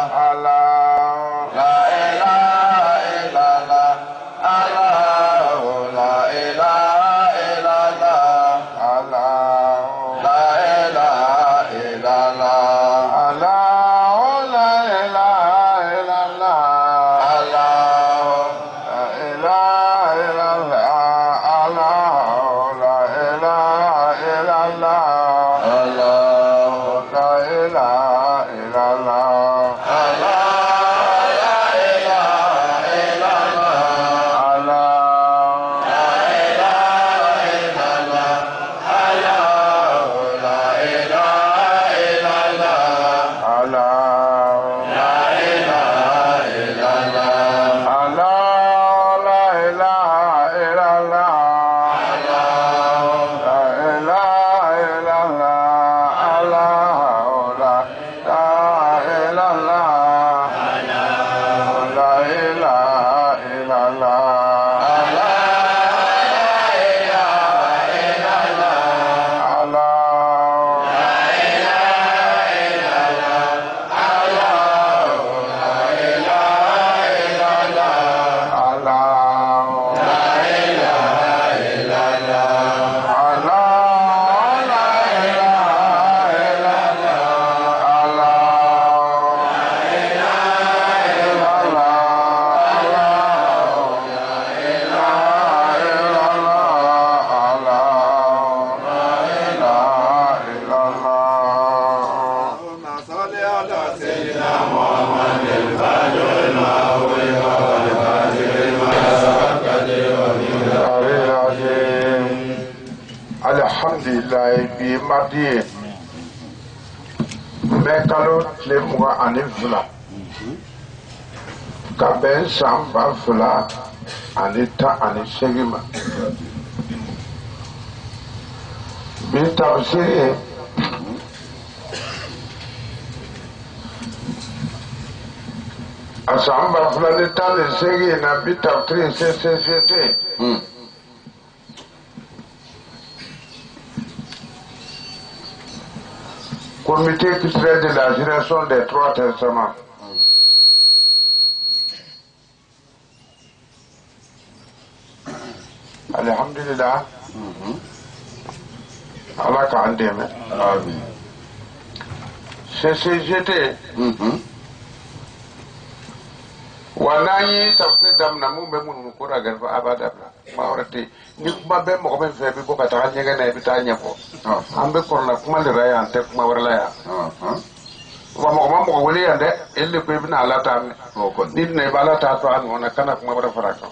Alhamdulillah bi mardi mekalo le muga ani fula ka ben samba fula ani ta ani segima bi tafsiri asamba fula ni ta ni segi na bi tafsiri se Comité culturel de la génération des trois testaments. Alhamdulillah. Allah ka andeme. Amin. CCGT. Wanayi tafsir dam na mu be mun ko ragal fa abada ma warati ni kuma be mo be fe bi ko ka ta nyega na bi ta nyako ambe korna kuma le raya ante kuma warla ya wa mo wali ande elle ko ibn ala ta ko ni ne bala ta to an ona kana kuma bara faraka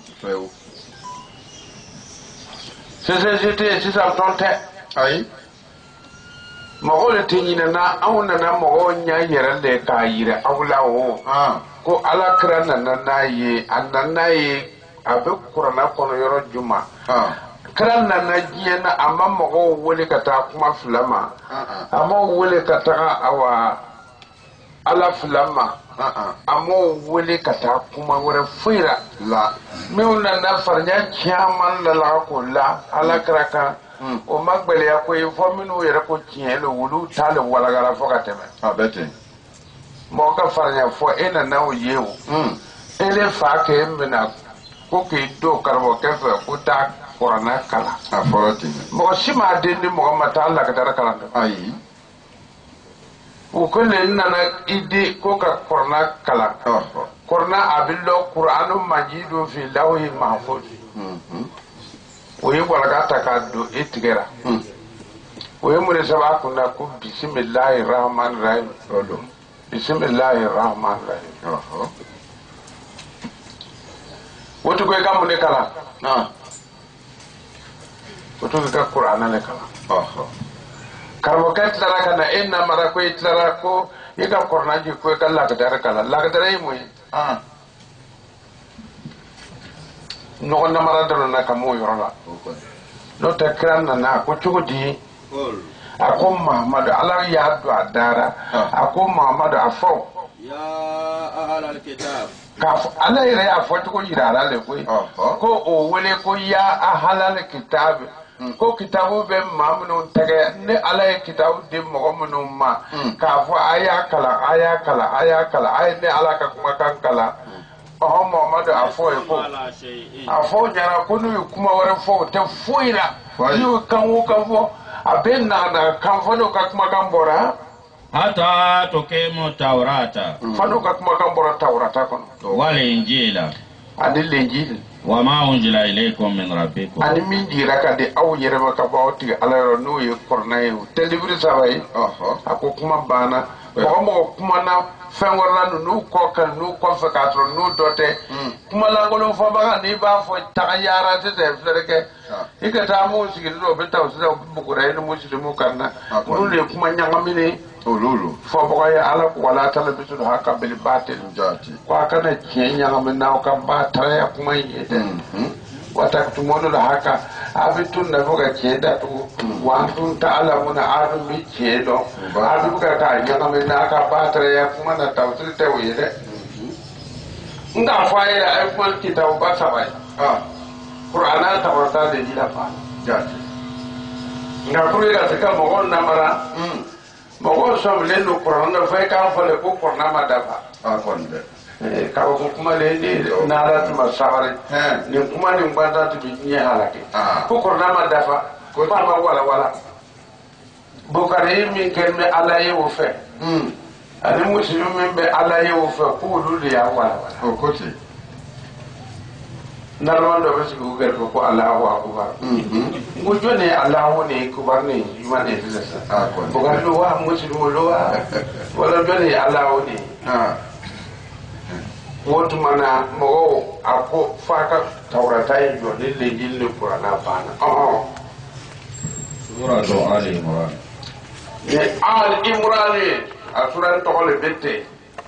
CCGT si sa tonte ay mo wole tinyina na awna na mo nya yere le ka yire awla o ko ala kira nana ye anana ye abe kurana kono yoro juma kira nana jiye na amma mogo wole kata kuma filama amma wole kata awa ala filama amma wole kata kuma wore fuira la meuna na farnya chairman la ko la ala kira ka o magbele ya ko ifo minu yere ko tielo wulu tale wala gara fokateme abete mo ka farnya fo ena na o yewu ele fa ke mena ko ke do karbo ke fa ko ta korana kala aforati mo shima de ni mo mata Allah ka tara kala ayi o ko le nana ide ko ka korana kala korana abillo qur'anu majidu fi lawhi mahfuz o yi wala ga ta ka do itigera o yi mo le saba kunna ko bismillahir rahmanir rahim Bismillahir Rahmanir Rahim. Wotu ko ga mun kala wotu ga Qur'an ne kala karbo kat dara kana inna mara ko itara ko yiga Qur'an ji ko kala ga dara kala la ga dara mu no na mara dara na kamo yorola no ta kran na ko chugudi ako Muhammadu ala ya do adara ako Muhammadu afo ya ahlal kitab ka ala ire afo to ko yirara le ko o wele ko ya ahlal kitab ko kitabu be mamnu tege ne ala ye kitabu de mogo munu ma ka fo aya kala ay ne ala ka kuma kan kala o Muhammadu afo e ko afo nyara ko nu kuma wara fo te foira yu kan wo kan fo aben na kan fo no ka kuma kan bora hata tokemo taurata fano ka kuma kan bora taurata kono wal injila adil injil wa ma unzila ilaykum min rabbikum ani min jira ka de aw yerema ka bawti ala no ye kornay te libri sabay ako kuma bana mo kuma na fen warna nu ko kan nu ko fa katro nu dote kuma la ngolo fo ba ni ba fo ta yara te de fleke ikata mo sigi do be taw sa bu ko ray no muslimu kanna nu le kuma nyangamini olulu fo bo ya ala ko wala tala bisu haka bil batil jati kwa kana nyangamina ka ba tara kuma yede wata tumono da haka abitun da buga ke da to wantun ta'lamuna arumi ke do adu buga ka yana mai na ka batare ya kuma na tawsil ta waye da inda faida ai kuma kitabu ba ta bai qur'ana ta wata da jila fa jati nga kuri da ta mo onna mara mo ko so le no qur'ana fa ka fa le ko qur'ana ma da fa konde ka ko kuma le ni na da ma saware ni kuma ni ngwanda tu bi ni halake ko qur'ana ma da fa ko pa ma wala bukari min kelme ala ye wo fe ani muslimu min be ala ye wo fe ko lu de ya wala o koti narwan do basi ko gel ko Allahu akbar ngo jone Allahu ne kubar ne yumane fisa bukari do wa muslimu lo wa wala jone Allahu ne wotu mana mo ako faka taurata yi jo ne le qur'ana bana suratu ali imran ne al imran asuran to le bette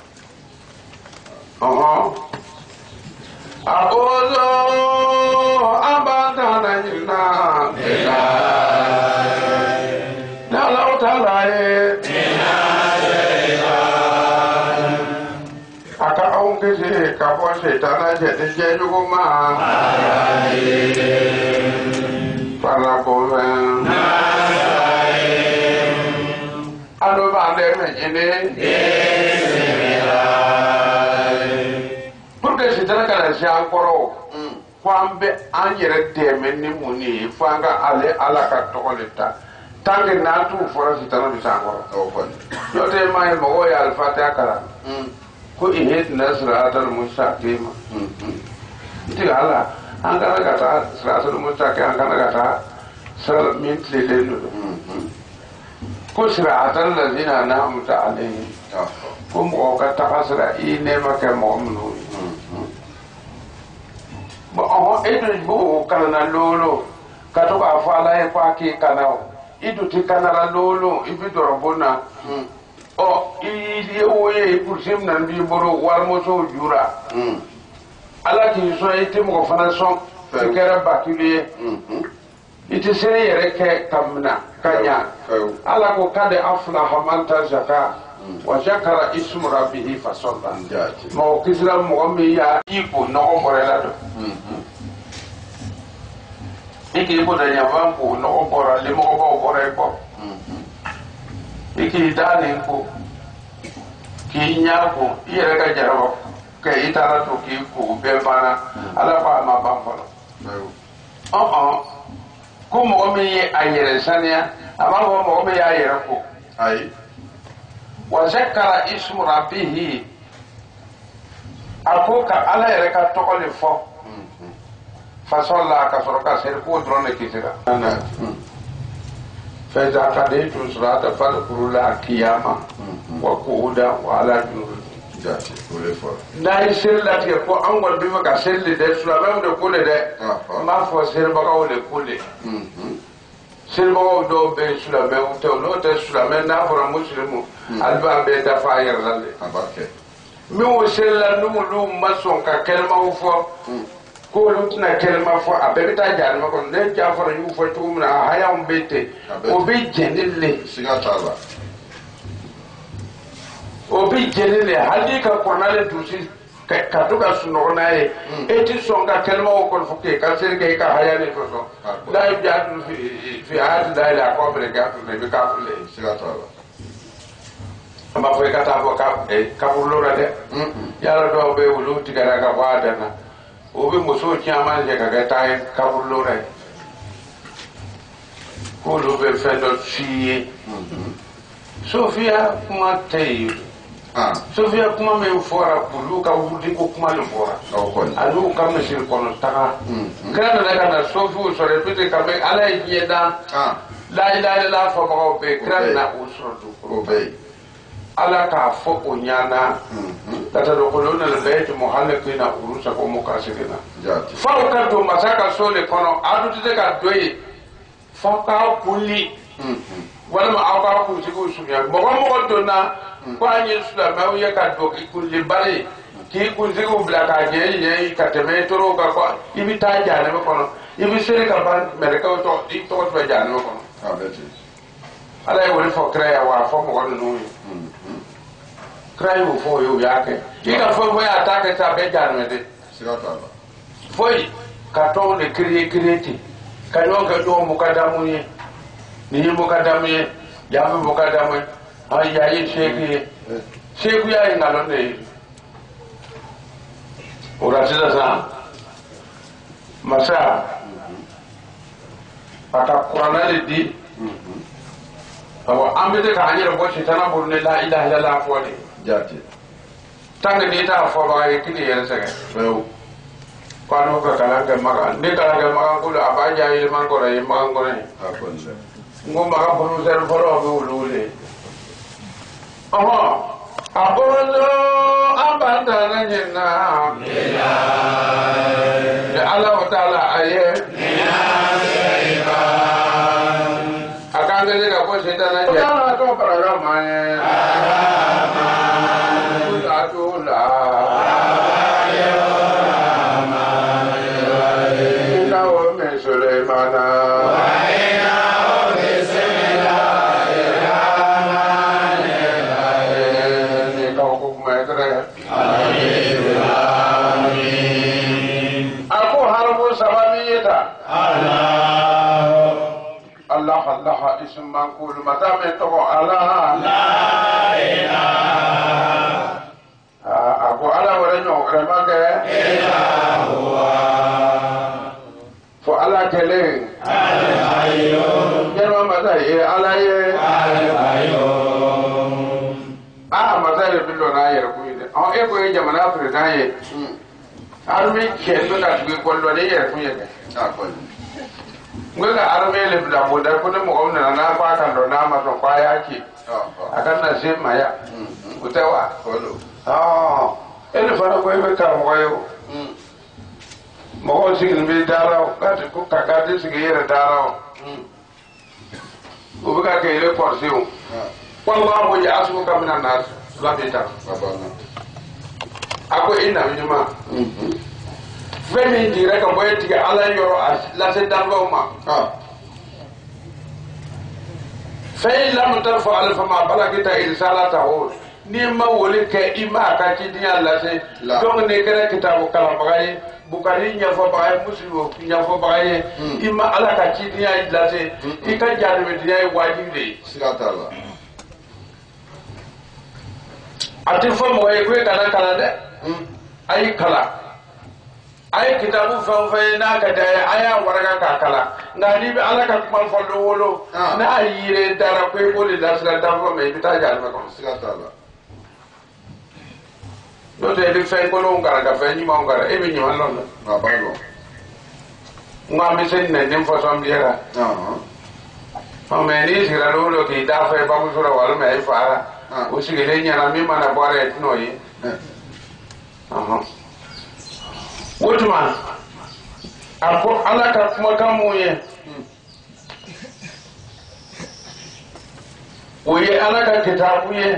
abozo abandana yina na la utalaye aka aunque se capo se tana je de yugo ma para comer alo ba de me ene porque se tana kana se ankoro kwambe anyere de me ni muni fanga ale ala ka tokoleta tanke na tu fora se tana bi sankoro yo de mai mo ya al fatiha kala ko ihidna siratal mustaqim tiga ala an kana kata siratal mustaqim an kana kata sal min tilelu ko siratal ladina an'amta alayhim ko mo ka takasra ine maka mu'minu bo o edo bo kana lolo ka to ba fala e pa ki kana idu ti kana lolo ibidoro bona o ili oye kursim nan bi boro warmo so jura ala ki so ite mo fana so kera bakiliye ite sere yere ke kamna kanya ala ko kade aflaha man tazaka wa shakara ismu rabbih fa salla mo kisra mo mi ya iko no morela do iki bo da nyamampo no bora le mo ko bora ko iki dani ko ki nyako yere ka jarabo ke itara to ki ko be bana ala ba ma ban folo ko mo mi ayere sania ama mo mi ayere ko ai wa zakara ismu rabbih akoka ala yere ka to ko le fo fasalla ka soroka ser ko drone kisira فإذا قضيت الصلاة فاذكروا الله قياما وقعودا وعلى جنوبكم nayi sella ke ko angol bi maka selli de sura ba de kule de ma fo sel ba ko le kule sel ba do be sura be o to no te sura me na fo muslimu alba be da fa yer lalle abake mi o sella no lu mason ka kelma o fo ko lutna kelma fo abeta jarma ko ne jafara yu fo tumna haya umbete obi jenille sigatala obi jenille hadi ka konale tusi ka to ka suno na e ti songa kelma o ko fuke ka serge ka hayani to so la yajadu fi ayat la ila qabre ka to be ka le sirata ama fe kata ko ka bulora de yalla do be wulu tigara ka wada na o be muso chama je ka ta ka bulora ko lo be fe do fi Sofia kuma tay Sofia kuma me fora bulu ka wudi ko kuma le fora alu ka me sir kono taka kana na Sofia so repete ka be ala yeda la ilaha illa fa ba be kana usrodu ko be ala ka fo onyana tata do kolona le bayt muhallikina urusa ko mukasirina fa ka to masaka sole kono adu te ka doyi fa ka kulli wala ma aw ko ci ko sunya mo do na ko anyi sula ma wiya ka do ki kulli bari ki ku zigu bla ka je ka teme toro ka ko ibi ta jane ko no ibi sere ka ban mere ka to di to to jane ko no ala e woni fo krea wa fo mo no krea wo fo yo ya ke ki ka fo ya ta ke ta be jane de foi ka to le create ka yo ka do mo ka damu ni mukadamu ye yamu mukadamu ay yayi sheku ya ngalo ne uratiza sa masa aka qur'ana di awa ambete ka anyira bo shitana burne la ilaha illallah fodi jati tanga ni ta fo ba e kini yere sege kwano ka kala ga maga ne kala ga maga ko abaja ile man ko re maga ko ne akonde ngomba ka bono ser foro be ulule abono abanda na nyina ya Allah taala aye akanga le ko setana ya ko programa Allah ism manqul mata me to ala la ilaha ako ala wala nyo rema ke ila huwa fo ala tele al hayyum yerma mata e ala ye al hayyum mata le billo na yer ku ide e ko e jamana afrika ye armi kendo da ko lo le yer ku ye ko ngala armele bla boda ko mo gomna na kwa kan do na ma to kwa yake akan na se maya utawa kolo ele fara ko e ka mo yo mo ko sigin be dara ka ko ka ka de sigin yere dara o be ka ke le portion wallahu ya'asuka minan nas la bita ako ina minima femi dire ka boye tiga ala yoro la se dango ma fay lam tarfa al fama balagita irsalata ho ni ma wole ke ima ka ti dia la se donc ne kera kitabu kala bagay bukari nya fo bagay muslimu nya fo bagay ima ala ka ti dia la se ika jarbe dia wajibi sigata la ati fo mo e ko kala de ay kala ay kitabu fanfay na ka daya aya warga ka kala ngani be ala ka kuma fondo wolo na ayire dara ko ko le dasra dafa me bita jalma ko sigata la do de de fe ko lo ngara ka fe ni ma ngara e be ni man lon na ba lo ngam sen ne nem fo som liera ma me ni sira lo ki da fe ba ko sura wala me fa o sigele nya na mi mana bare no yi Wotuma ako ala ka kuma kamu ye oye ala ka kitabu ye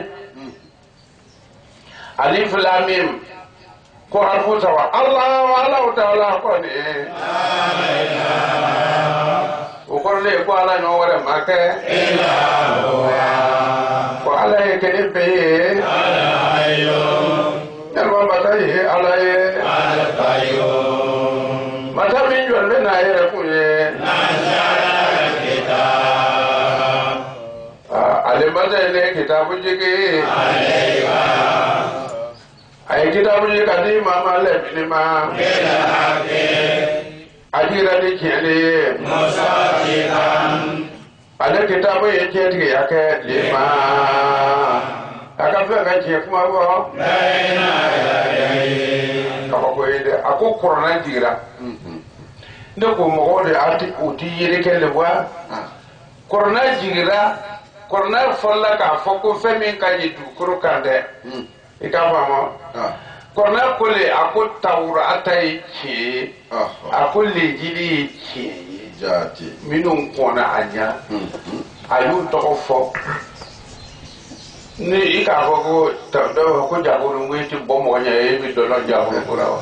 alif lam mim ko harfu sawa Allah ta'ala ko ne o ko le ko ala no wore make ko ala ye ke be ala ayo Yalwa bataye yɛrɛ kun ye ale masa ye ne kitabu jigi a ye kitabu jigi ka di maa ma lɛmini ma a jira ni tiɲɛli ye ale kitabu ye tiɲɛtigiya kɛ lima a ka fɛn ka tiɲɛ kuma fɔ kabako ye dɛ a ko kɔrɔna jigira ne ko mɔgɔw de u ti yiri kɛ le wa kɔrɔna jigira kɔrɔna fɔlɔla k'a fɔ ko fɛn min ka ɲi dugukolo kan dɛ i k'a faamu kɔrɔna ko le a ko Tawurata ye tiɲɛ ye a ko Linjili ye tiɲɛ ye minnu kɔnna a ɲa a y'u tɔgɔ fɔ ni i k'a fɔ ko dɔw ko Jaburu n ko i ti bɔ mɔgɔ ɲɛ ye i bɛ dɔ la Jaburu ko la wa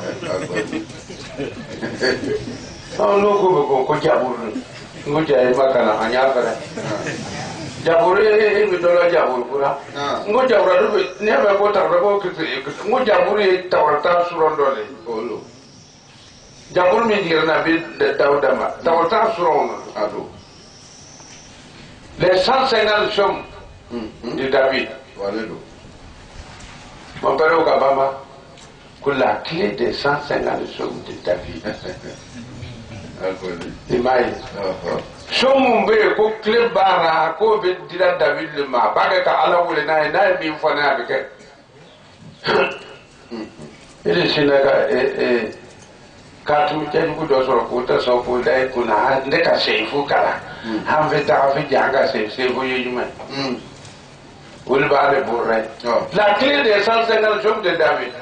n'o ko ko Jaburu n ko cɛ i ma kalan a y'a fɛrɛ Jaburu i bɛ dɔ la Jaburu ko la n ko Jaburu n'i y'a mɛn ko Tawurata ko n ko Jaburu ye Tawurata surɔn dɔ de ye Jaburu min jigira na bi Dawuda ma Tawurata surɔn a don les 150 hommes de David mon père Obama que la clé des 150 hommes de David imai somun be ko clé bara ko be dira David le ma ba ka ala wole na mi fona be ke ele sinaga ka tu ken ku do so ko ta so ko dai kuna ne ka seifu kala han ve ta fi janga seifu yuma wol ba le burre la clé des 150 hommes de David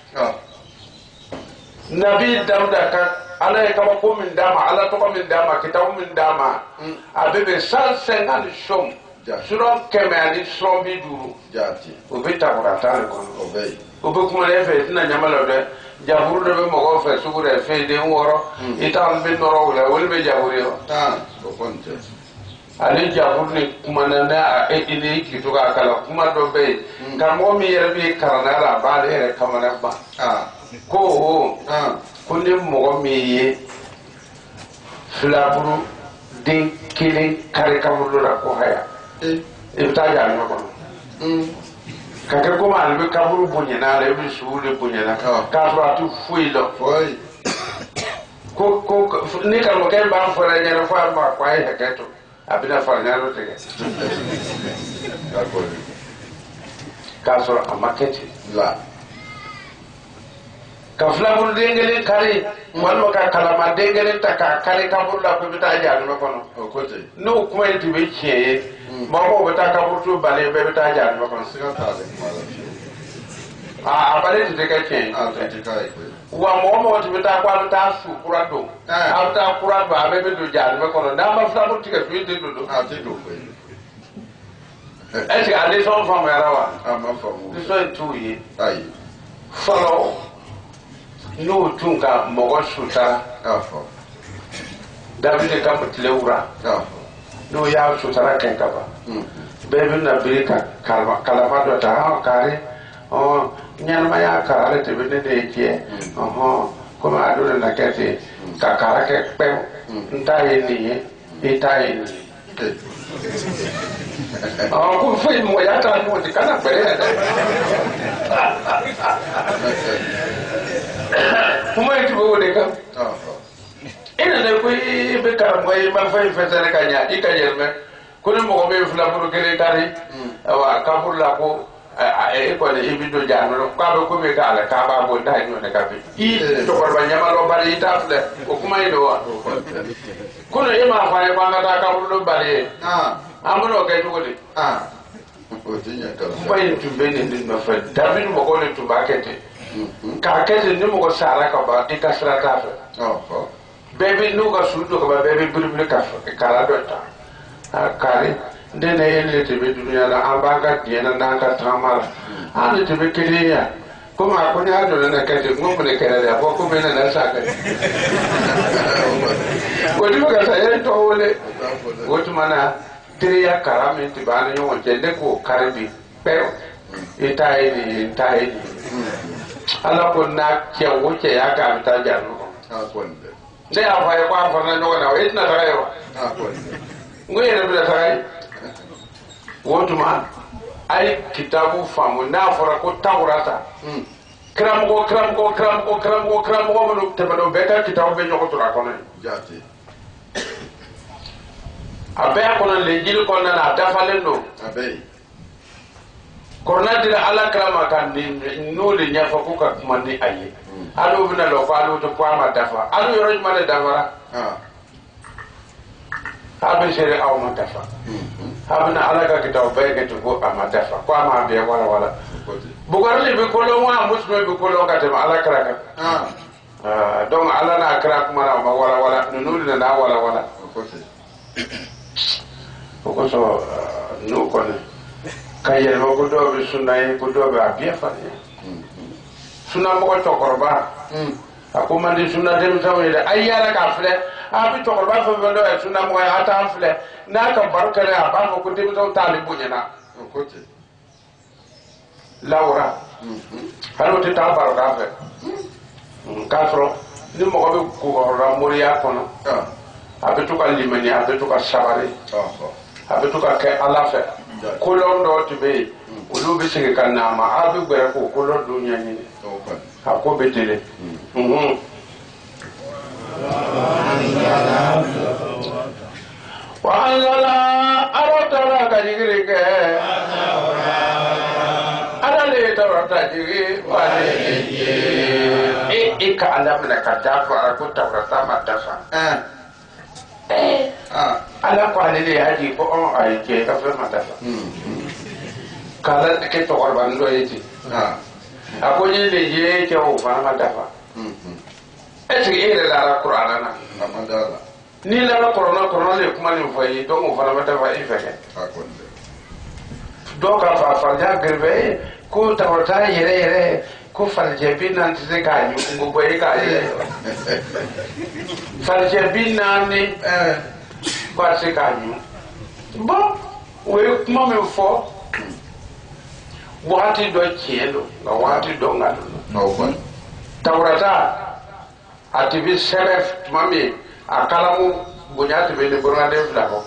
Nabi Dawuda ka ala ye kaba ko min dama ala tɔgɔ min dama kitabu min dama a bɛ bɛn 150 hommes surɔn 150 o bɛ Tawurata de kɔnɔ o bɛ kuma ne fɛ i tɛna ɲama la dɛ Jaburu de bɛ mɔgɔw fɛ sugu dɛ fɛn den wɔɔrɔ i t'an bɛ nɔrɔ o la olu bɛ Jaburu ye ale Jaburu ni kuma na ne ne k'i to k'a kalan kuma dɔ bɛ yen karamɔgɔ min yɛrɛ bɛ kalan a b'ale yɛrɛ kamana ban ko ko ni mɔgɔ min ye filaburu den kelen kari kaburu la ko haya i bɛ taa ɲɔgɔn kɔnɔ ka kɛ komi ale bɛ kaburu bonyana ale bɛ sugu de bonyana k'a sɔrɔ a tɛ foyi la ko ni karamɔgɔkɛ in b'a fɔ ɲɛna fo a ma ko a ye hakɛ to a bɛna fara ɲɔgɔn tigɛ k'a sɔrɔ a ma kɛ ten ka filaburu den kelen kari walima ka kalama den kelen ta k'a kari kaburu la ko i bɛ taa jahanama kɔnɔ n'o kuma in tun bɛ tiɲɛ ye mɔgɔw bɛ taa kaburu to balen bɛɛ bɛ taa jahanama kɔnɔ a balen tun tɛ kɛ tiɲɛ ye wa mɔgɔ mɔgɔ tun bɛ taa ko a bɛ taa su kura don a bɛ taa kura don a bɛɛ bɛ don jahanama kɔnɔ n'a ma filaburu tigɛ su i tɛ don est ce que a leçon faamuyara wa leçon in t'u ye fɔlɔ n'o tun ka mɔgɔ sutara David ka tile wura n'o y'a sutara kɛ ka ban bɛɛ bɛ na biri ka kalafa dɔ ta kari ɲɛnamaya kara ale tɛ bɛ ne de ye tiɲɛ komi a don na kɛ ten ka kara kɛ kpɛw n t'a ye nin ye i t'a ye nin ye ko foyi mɔgɔya t'a ɲɔgɔn tɛ kana gbɛrɛ yɛrɛ kuma in tun bɛ o de kan i nana ko i bɛ karamɔgɔ ye i ma fɛn fɛsɛrɛ ka ɲa i ka yɛlɛmɛ ko ni mɔgɔ min filaburu kelen kari a kaburu la ko e kɔni i bɛ don jahanama k'a bɛ komi k'a k'a b'a bɔ n'a ye ɲɔgɔn ka bi i cɛkɔrɔba ɲamalɔ bari i t'a filɛ o kuma in don wa kunun e m'a fɔ an ye ko an ka taa kaburu don bari ye an bɛ n'o kɛ cogo di kuma in tun bɛ nin de nɔfɛ David mɔgɔw de tun b'a kɛ ten k'a kɛ ten ni mɔgɔ sara ka ban i ka sira t'a fɛ bɛɛ bɛ n'u ka su don ka ban bɛɛ bɛ biribiri ka kala dɔ ta kari ne ne ye ne de bɛ dunuya la an b'an ka diɲɛ na n'an ka taama la an de bɛ kelen yan komi a ko n y'a dɔn ne kɛ ten n ko mun de kɛra de a ko komi ne nana sa kɛ o de bɛ ka sa e tɔw wele o tuma na teriya kara min tɛ b'an ni ɲɔgɔn cɛ ne k'o kari bi pewu i t'a ye nin ye n t'a ye nin ye ala ko n'a cɛ o cɛ y'a kɛ a bɛ taa jahanama kɔnɔ de ya fa ya kwa fa na no na itna tagayo ngoyere bila tagay wotuma ay kitabu famu na fara ko tawrata kramgo mo tebado beta kitabu be nyoko tura kono jati abe kono le jil kono na dafalen no abe korna dira ala krama kan ni no le nyafa ko ka mandi ayi alo bina lo falu to kwa ma dafa alo yoro male dafara habe sere aw ma dafa habna ala ka kitabu be ke to ko ama dafa kwa ma be wala bugorli bi kolo wa musme bi kolo ka te ala kraka donc ala na krak mara ma wala nunu na wala ko so no kono kayel mo ko do be sunay ko do be abiya fa sunna mo ko tokorba akuma ndi sunna dem tawede ayyala ka fle abi tokorba fa be do e sunna mo ya ata fle na ka barkale aba mo ko dem taw talibu nyana ko te laura halo te ta barka fe kasro ni mo ko be ko ra moriya kono abi to ka limani abi to ka sabari abi to ka ke ala fe kolon do tibe ulu be sege kana ma abi gbere ko kolon do nyani ha ko betele wa anzala arotara kajigirike adale tarata jigi wale ka ala mena ka dafa ko tawrata ma dafa ala ko ale haji ko on ay ke ka fe ma dafa kala ke to orban do yiti ako ni le je ke o fa ma dafa est-ce que il la qur'ana na amandala ni la qur'ana le kuma ni fa yi donc o fa ma dafa il fait donc a fa ja greve ko tawrata yere ko faljebi nan tse ka nyu ngo boy ka ye faljebi nan ni ba tse ka nyu bon we kuma me fo wati do chielo na wati do ngalo no ko tawrata atibi seref mami akalamu bunyati be de borande flako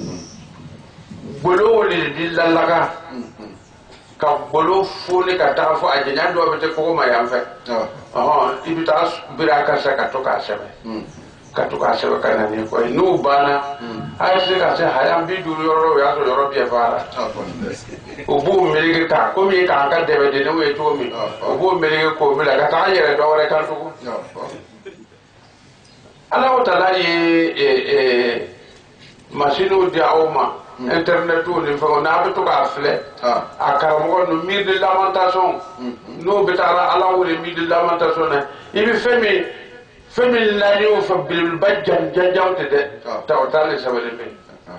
bolo li dillaga ka bolo fone ka ta fo ajenya do be te ko ma yam fe ibita bira ka sa ka to ka sebe kana ni ko no bana ay se ka se hayam bi du yoro ya so yoro bi fara obu melike ka ko mi ka ka debe de no e to mi obu melike ko mi la ka ta yere do re ka to ala wata ye machine di awma internet ou ni fo na be to ka fle akamo no mir de lamentation no betara ala wole mir de lamentation na ibi femi la yo fa bil bajjan jajawte de tawtale sabale be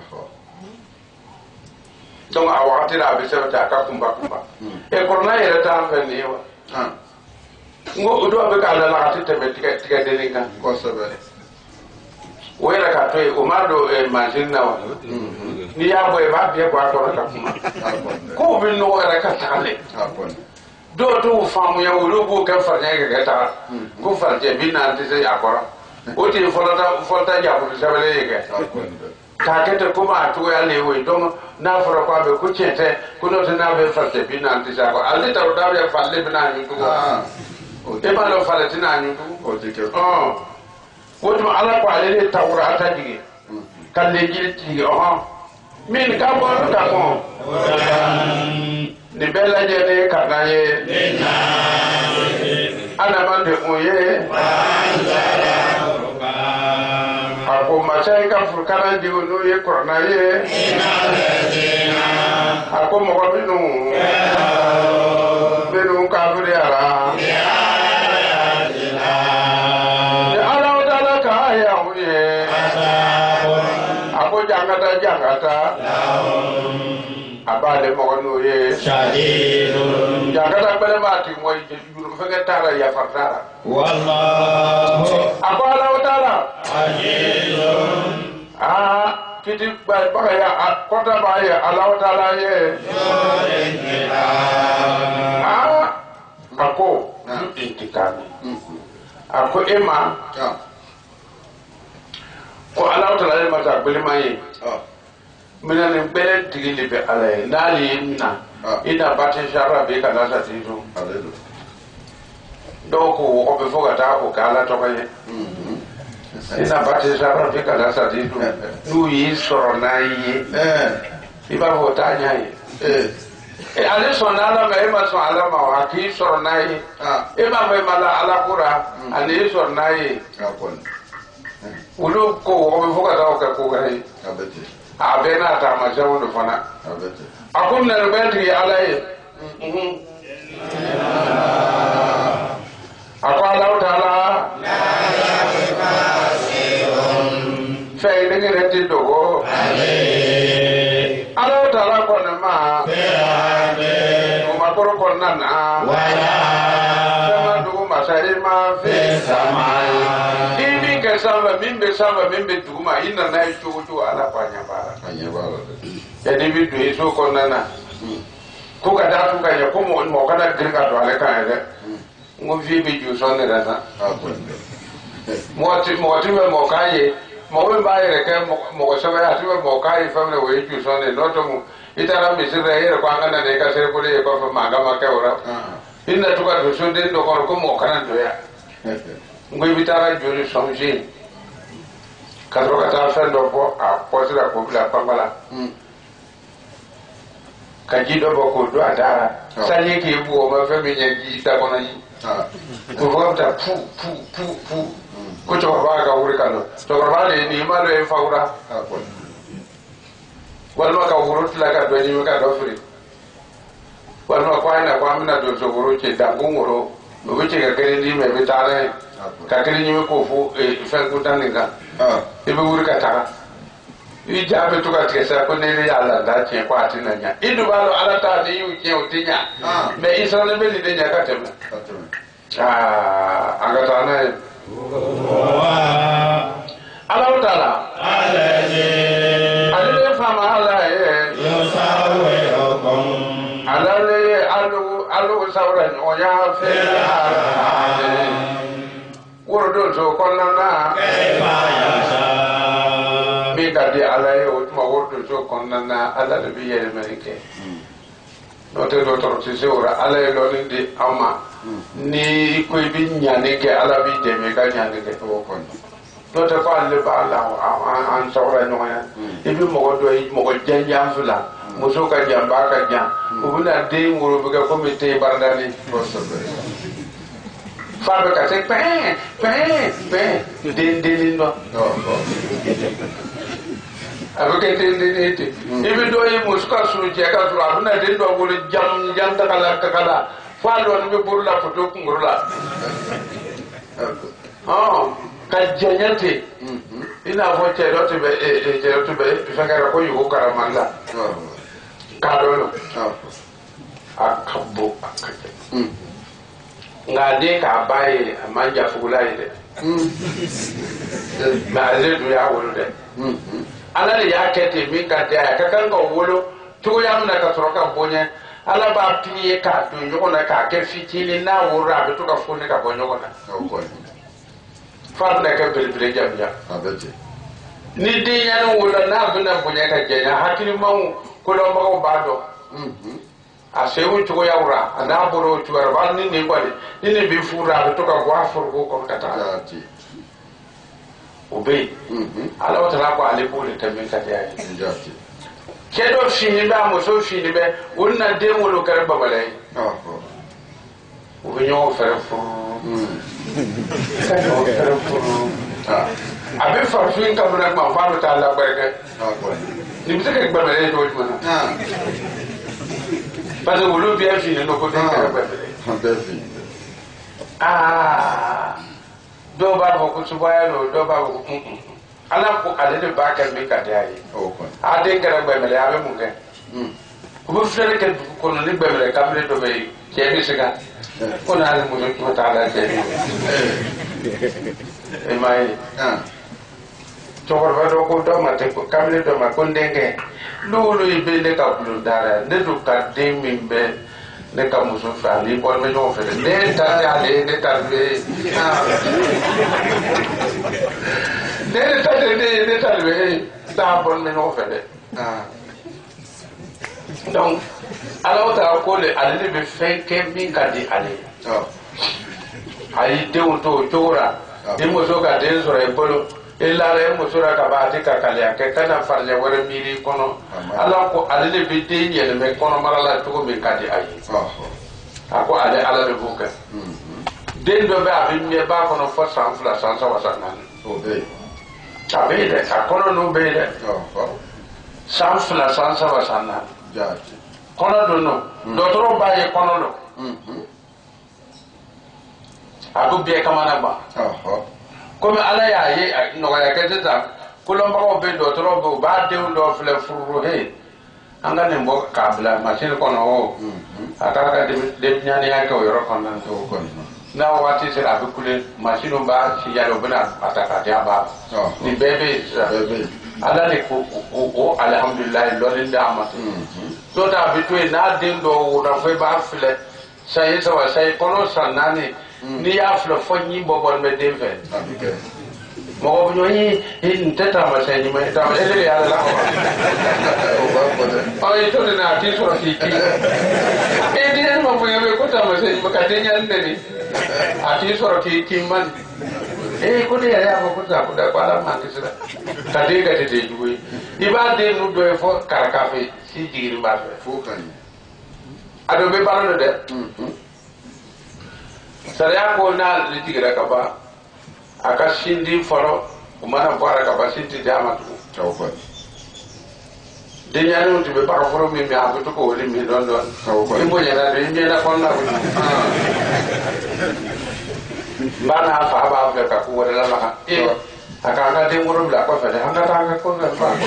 donc awati la be sabata ka kumba e korna yere ta fa ni wa ngo do be ka la la tete tika de linga ko sabale wera ka toy o mado e machine na wa ni ya boy ba be kwa to ka kuma ko bi no era ka tale do to famu ya wulu bu ka farnya ga ta ko farje bi na ti se akora o ti folta ja ko sabale ga ka kete kuma to ya le we don na fara kwa be ku chete ku no na be farje bi na ti sa ko alde ta da ya falle bi na ni ko e ba lo falle ti na ni ko ti ke woto ala ko ale tawrata jigi kalle jigi min ka bo ka ko ni bela je ne ka gaye ana mande oye ako masai ka furkana jigo no ye korna ye ako mo ko binu ka buri ara jangata abale mo no ye shadidun jangata bele mati moy juru fega tara ya fartara wallahu abala wala ajizun kiti ba ya kota ba ya Allah taala ye ako intikami ako ema ko ala ta la ma ta bele mai mina ne bele tigili be ala nali na ina batin shara be kana sa tizo donc o be foga ta ko kala to kay ina batin shara be kana sa tizo nu yi soronai iba vota nyai ale sonala me ma so ala ma wa ki soronai e ma me mala ala kura ani soronai ulu ko o be foga ta ko gai abena ta ma jawo do fana akum na rebelli alai akwa Allah taala la yaqasirun fa idenge ti dogo Allah taala ko na ma ma ko ko na wala sama du masai ma fi samai ini ke sama mimbe duma ina na chuchu ala panya bara jadi bidu iso ko nana ko ka da ka ya ko mo kada girka to ale kan ele ngo vi bi ju so ne rasa mo ti mo kaye mo be ba yere ke mo so ba ati mo kaye famle we ju so ne no to mu itara mi se re ko ngana ne ka se ko le ko fa maga ma ka ora inna to ka do so de do ko mo kana do ya ngo bitara ju so je ka ro ka ta fa do po a po sira ko bla pangala kajido boko do adara sanye ke bu o ma fe mi nyi ta kono yi ko vota pu ko to ba ga wuri kanu to ba le ni ma lo e faura wal ma ka wuro tla ka do ni ka do furi wal ma kwa na kwa mina do so wuro che da ngoro no be che ga kere ni me be tare ka kere ni ko fu e fe ko tan ni ka e be wuri ka ta i jabe to ka kesa ko ne ya la da che kwa tinanya idu balo ala ta de yu che utinya me israel be ni de nya ka teme aga ta na ala taala ale fa ma ala yo sawe okom ala le alu sawra o ya fe woro do so konnana kaifa yasha kadi ala yo ma wordo so konnana ala de biye merike no te do to se ora ala yo linde ama ni ko bi nyane ke ala bi de me ka nyane ke to kon no te fa le ba la an sawra no ya e bi mo do mo ko janja fula mo so ka jamba ka jan o buna de ngoro bi ka komite bardani fa be ka se pe de no avec été ibi do yi muska su je ka su abuna de do bol jam ta kala fa do ni bur la foto kungurla ka janyate ina fo che do te be fa ka ko yugo karamanda ka do no akabo ngade ka baye amanja fugula ide ma le do ya wolo de ala ya kete mi ka da ka kan ko wolo to ya mun ka toro ka bonye ala ba piye ka do nyoko na ka ke fitili na wora be to ka fone ka bonyo ko na ko fa na ka bele jam ja abete ni de ya no wolo na do na bonye ka je na hakili mawu ko do ba ko ba do a se wu to ya wora ana boro to ya ba ni ne ko ni ne bi fura be to ka gwa fur ko ka ta obey ala wata la ko ale bole tamin ka ya njati kedo fini ba mo so fini be wonna de mo lo kare babalai o be nyo fere fu abe farfin ka buna ma fa ta la barka ni bi ke babalai to juma pa de wolo bi fini no ko de kare babalai do ba ko subaya lo do ba ko ala ko ale de ba ka mi ka dai o ko a de ngara ba mele abe mu ke ko bu fere ke ko no ni ba mele ka mele do be ke ni sega ko na ale mu to ta ala ke e mai to ba do ko do ma te ko ka mele do ma ko ndenge lulu ibe le ka bulu dara ne do ka de mi be ne ka muso fa ni ko me no fe ne ta ya le ne ta be ne ta be ta bon me no fede donc alors ta ko le ale be fe ke min ka di ale ayi de to tora de mo so ka de so re bolo illa re mo so ra ka ba te ka kale ke kana farle wore miri kono ala ko ale be de yele me kono marala to min ka di ayi ako ale ala de buka den do ba bi me ba kono fo san fula san sa wasanan obe abe de akono no be de san fula san sa wasanan ja kono do no dotoro ba ye kono no abu be kamana ba comme ala ya ye no ya kete kulomba be dotoro bo ba de ndo fle furu he anga ne mbo kabla machine kono o akaka de nyane ya ko yoro kono to kono na wati se abu kule machine ba si ya lo bana ataka dia ba ni bebe ala ne ko o alhamdulillah lo linda amatu so da bitwe na den do na fe ba fle sai sa wa sai kono sanani ni ya fle fonyi bobon me denve mo bo ni in teta ma sai ni ma ta ele ya la ko ai to na ti so ti ti e di mo bo ye ko ta ma sai ni ka tenya ndeni ati so ti ti man e ko de ya ko ta ko da bala ma kisira ka de ga de juwe iba de nu do fo karakafe si jiri ba fo kan ado be balo de sariya ko na litigira ka ba aka shindi foro umana bara ka ba shindi jama tu tawfa de nyanu tu be bara foro mi abu to ko woli mi don don tawfa mo nyana de mi na kon na ko bana fa ba ka ko wala la ka e aka ka de ngoro bla ko fa de anga ta ka ko na fa ko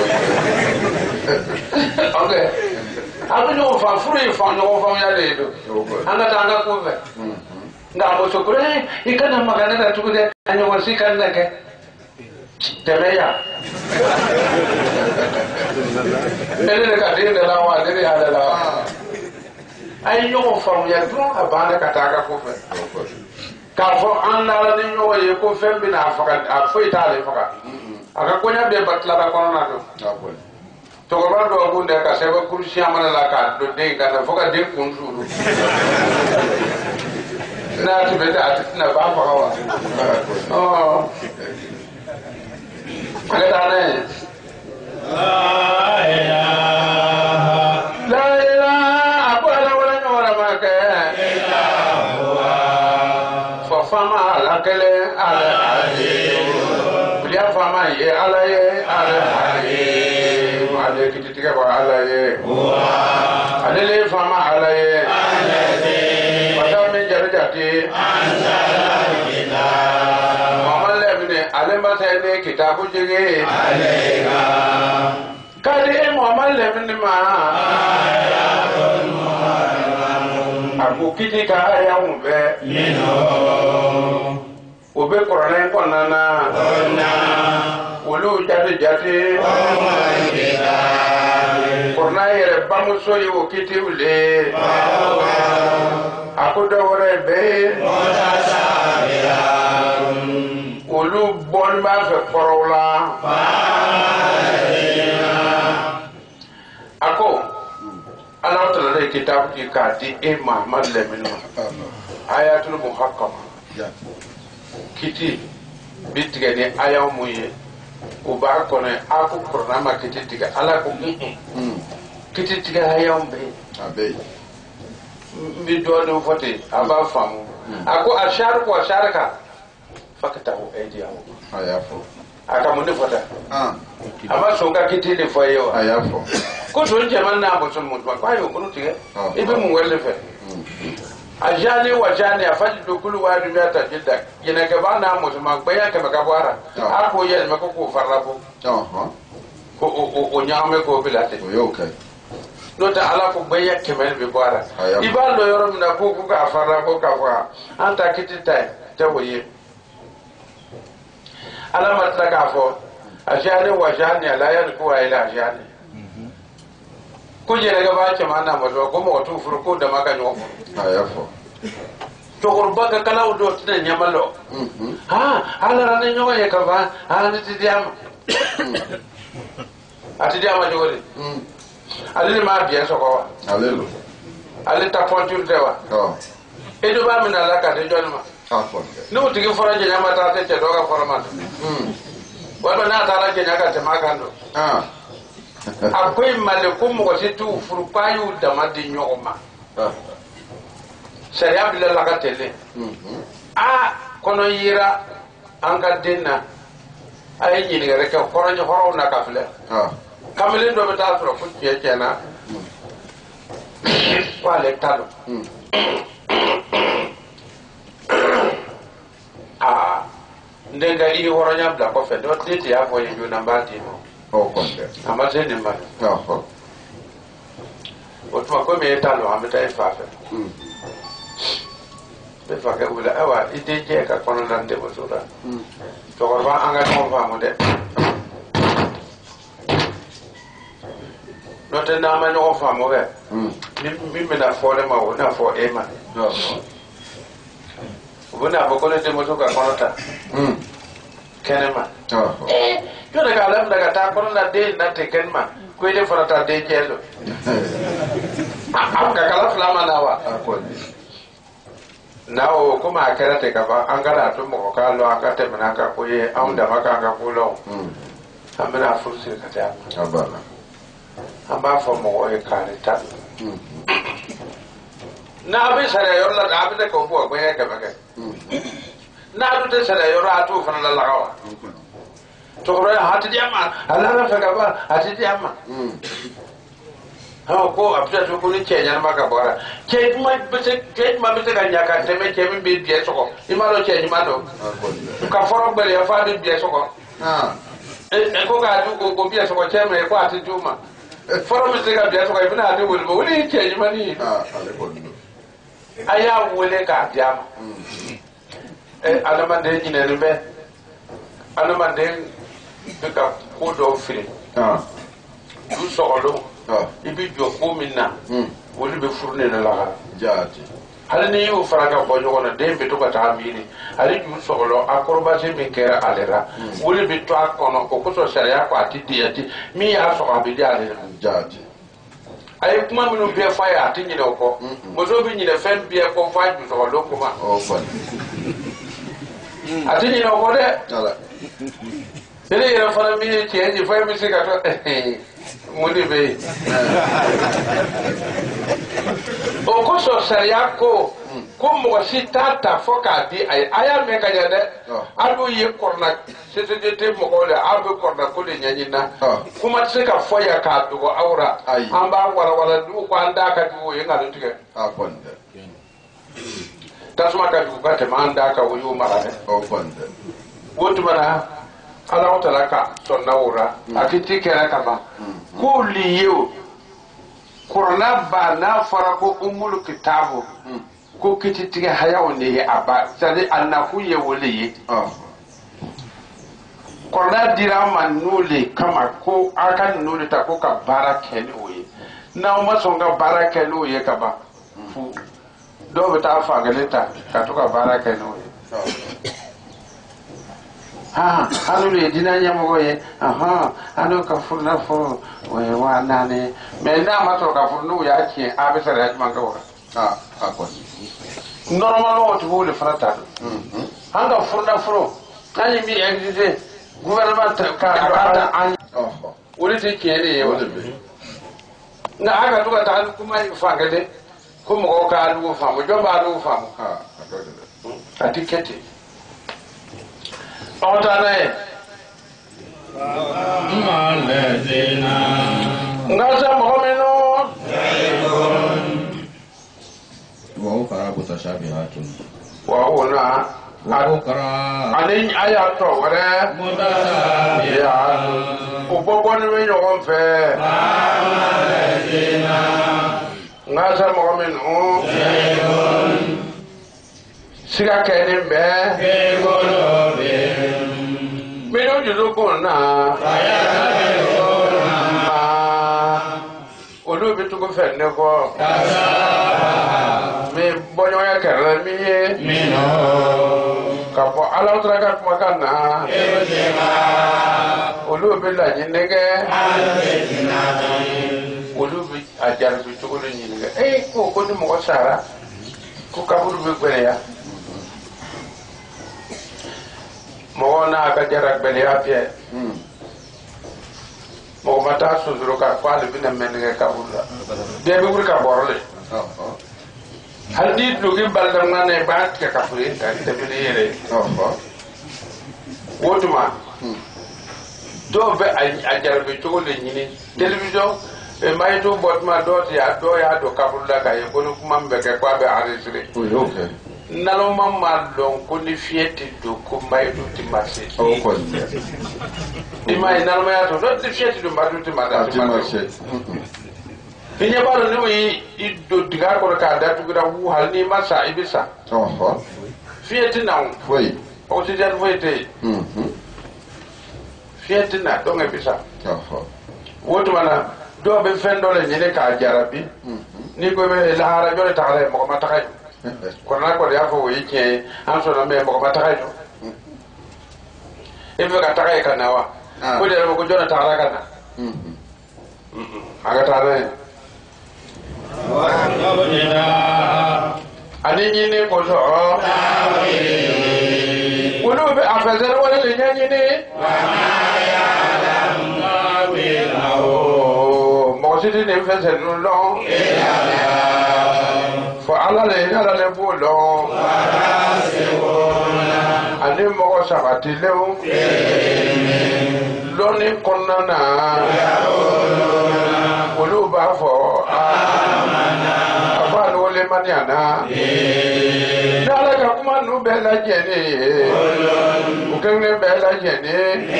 okay abu no fa furu fa no fa ya de do anga ta anga ko fa nga mo sokure ikana magana da tukude anyo wasikan nake temeya ele ka de la wa de ya la ay yo fa mu ya dro abana kataka ko fe ka fo an la ni yo ye ko fe bi na fa ka fo itale fa ka aka ko nya be batla ba kono na do to ko ba do ko de ka se ba kursi amana la ka do de ka fo ka de kun suru na tu beda na ba ba wa oh kada ne la ilaha akwala wala wala ma ka illa huwa fa fama ala kale ala ali biya fama ye ala ye ala ali wa de kitiga ba ala ye huwa ale fama ala ye ala ye jati anzalna Muhammad ibn alima sayne kitabu jige alayka kali Muhammad ibn ma aku kiti ka ya umbe mino obe Qur'an ko nana ulu jati Qur'an yere bamu so yo kiti ule aku dawre be ulu bon ba fe korola ako Allah ta'ala le kitab ki ka di e Muhammad le min ayatul muhakkama kiti bitige ni ayamu ye o ba ko ne aku programa kiti tiga ala ko kiti tiga ayam be abe mi do fote aba famu ako ashar ko asharka fakata o edia ayafo aka mun fota aba so ga kiti le foyo ayafo ko so je man na bo so mun ba kwayo ko tige ibe mun wele fe ajani wajani afajidu kulu wadu mata jidda yana ga bana mu ma baya ka ga bara ako yel ma ko farrabo ko nyame ko bilate yo okay no ta ala ko baya kemen be bara ibalo yoro na ko ka farrabo ka fa anta kitita tawoye ala mata ka fo ajani wajani la yalku ila ajani kuje daga ba ke mana mazo ko mo tu furko da maka nyo ayafo togorba ka kala do tne nyamalo ha ala ran nyogo ye ka ba ala ni tidiam atidiam jogori ale ma bien so ko Alelo. ale ta pontur dewa e do ba mina la ka de jonma no tigi fora je nyama ta te do ga fora man wala na ta la je nyaka te makando akwai malakum mo situ furpayu da madi nyoma sharia bila la ka tele kono yira an ka dinna ay nyini ga rek koronyo horo na ka fle kamele do beta tro fu chena wale talo ndenga ili horo nya bla ko fe do tete ya fo yu na mbati mo konde amate ni man otuma ko me talo amata e fa fe be fa ka wala awa ite je ka kono dan de bosura to ko ba anga ko fa mo de no te na ma no fa mo be mi me na fo le ma o na fo e ma bona bo ko le de mo to ka kono ta kenema yo de ka lam daga ta kono na de na te kenma ko de fara ta de jelo ka kala flama na wa nawo kuma akara te ka ba an gara to mo ka lo aka te mana ka ko ye an da maka ka ko lo amena fursi ka ta abana amba fo mo e ka ni ta na be sare yo la da be ko bo ko ye ka ba ke na du te sare yo ra tu fa na la gawa to ro hati jama ala na fa ka ba hati jama ha ko abta to ko ni kenya ma ka bora ke ma bese ga nyaka teme ke mi be bie soko imalo ke ni mado ka foro gbere ya fa be bie soko e ko ga du ko bie soko ke me ko ati juma foro mi se ga bie soko ibina ati wuli mo wuli ke ni mani ale ko no aya wole ka diam alama de ni ne be alama de ka ko do firi du soko ibi jo ko minna woli be furne na la jaati hal ni o faraka ko nyona de be to ka ta mini ali ju sogolo akoroba se be kera alera woli be to akono ko so sharia ko atidi ati mi ya so abi jale jaati ay kuma minu be faya ati ni ko mo so bi ni le fem be ko fa ju sogolo ko ma fa ati ni ko de ala ele era fara mi ke ni fa mi se ka to muni be o ko so sharia ko mo sitata foka di ay aya me ka jade adu ye korna de mo ko le abu korna ko le nyanyina kuma se ka foya ka du aura amba wala du ko anda ka du ye ngalo tike akonde tasuma ka du ka te manda ka wo yo mara akonde wotu mana ala wata ka sonna wura akiti kera kama ko liyo korona ba na fara ko umul kitabu ko kiti tige hayawo ne ya aba sadi annahu ye woliye korona dira man nule kama ko aka nule ta ko ka baraka ne oye na o masonga baraka ne oye kaba fu do beta fa galeta ka to ka baraka ne oye anu le dina nyamo ye anu ka furna fo we wa nane me na ma to ka furnu ya ki abisa da manga wa akon normal o to le frata hanga furna fro ani mi existe gouvernement ka ada an woni te kene ye wala na aka to ka ta kuma fa gade kuma ko ka lu fa mo jomba lu fa mo atikete Otane Malazina Ngaza Mohameno wa ukara mutashabihatun wa ona ukara ani ayato wala mutashabihatun ubobo ni me yogon fe malazina Ngaza Mohameno siga kene be Mino judo na olu bi tugo fenne ko me boy nyoya kerla mi mino kapo ala utra ka makana ebema olu be la nyinege albetina olu be ajar bi to olu nyinege ko ni mo sara ko kaburu be gbere ya mo na ka jarak be ya pie mo mata sunduro ka kwale bi na menege kaburu de be bur ka borole hal di dugi baldam ngane baat ka kafure ta de be yere wotuma do be ajar be to le nyini television e may to botma do ya do kaburu la ka e ko kuma mbeke kwa be arisire okay nalo mamma lon ko ni fieti do ko may do ti marché ko di may nalo ya to do ti fieti do mbadu ti marché pinya balo ni wi do diga ko ka da tu gira wu hal ni masa ibisa fieti na foi o ti jan voite fieti na do ngebisa woto mana do be fendo le nyine ka jarabi ni ko be la hara jole taale mo ma taxay ko na ko ya fo yike an so na me mo ma taxay e be ka taxay kana wa ko de mo ko jona taala kana aga taale wa abdina ani nyine ko so wono be afazere wala le nyine wa ma ya lam wa mo sidi ne fese no lo fo ala le bo lo ani mo sabati le o lo ni konana olu ba fo aba lo le maniana dala ka kuma no be la jeni o kene be la jeni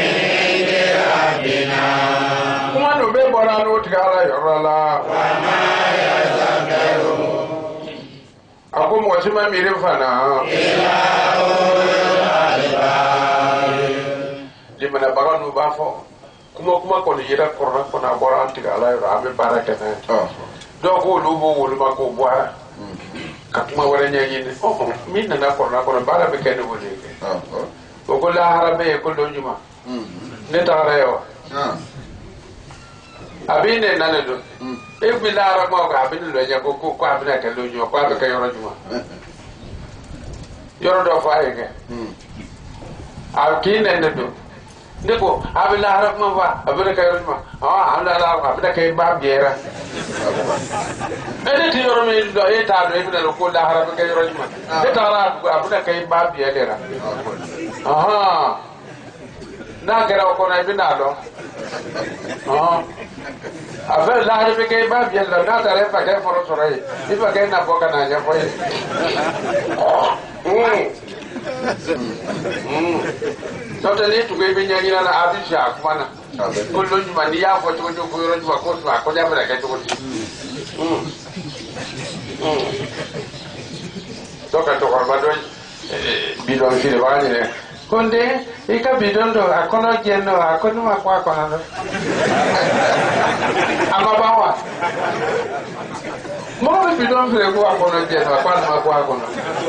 kuma no be bora no tigara yorala ako mo sima mire fana di mana baranu bafo kuma ko yira korna ko na bora tigala yoro abe baraka na do ko lubo wol ma ko boara ka kuma wala nyanyi ni min na korna ko bara be kene wole ko ko la harabe ko do juma ne tara yo abine nane do e bi la ra mo ka abine lo nya ko abine ka lo juma ko abe ka yoro juma yoro do fa yeke akine ne do ndeko abila harap ma ba abila kay ma anda la abila kay ba gera ede ti yoro me do e ta do e bina ko la harap kay yoro ma e ta ra abila kay ba gera na gera ko na bina do abila la harap kay ba gera na ta re pa kay foro sorai di pa kay na boka na ja foi totally to go in Yana Abisha, Mana. Kulun Mania for to go to a Kodama like I told you. Talk to our mother, Bidon Filivani. Kunde, he can be done to a corner general, I couldn't walk on another. I'm a bawa. More if you don't feel go up on a general, I can't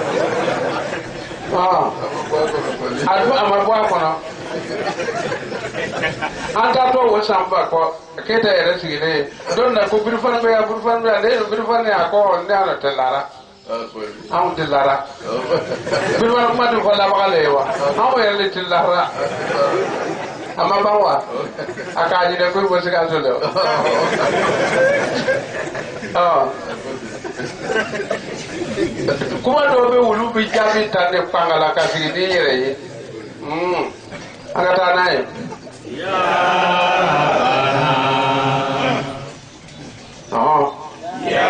amagwa kono anta to wo samba ko kete ere sigine don na ko burfan be le burfan ya ko ne ala telara am telara burfan ma do la bagale wa am ere telara ama bawa akaji de ko bo siga so le kuma do be wulu bi jabi tande pangala kasigi di yere yi angata nae ya ya